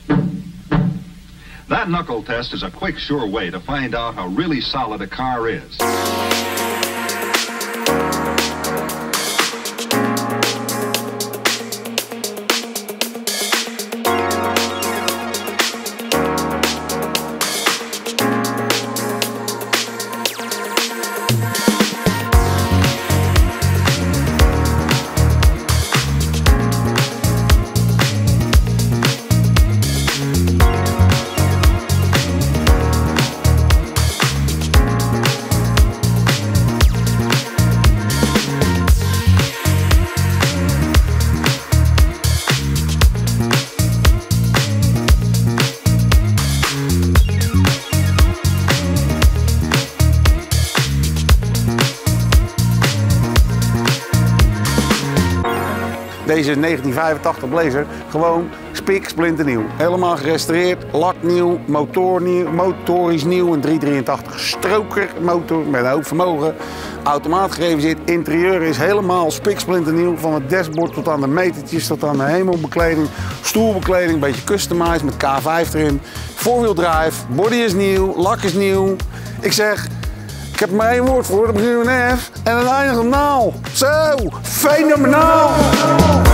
That knuckle test is a quick, sure way to find out how really solid a car is. Deze 1985 Blazer, gewoon spik, splinternieuw. Helemaal gerestaureerd, lak nieuw, motor is nieuw, een 383 stroker motor met een hoog vermogen. Automaatgegeven zit, interieur is helemaal spik, splinternieuw. Van het dashboard tot aan de metertjes, tot aan de hemelbekleding, stoelbekleding, een beetje customized met K5 erin. Four-wheel drive, body is nieuw, lak is nieuw. Ik zeg, ik heb er maar één woord voor, dat begint met een F en het eindigt op naal. Zo, fenomenaal!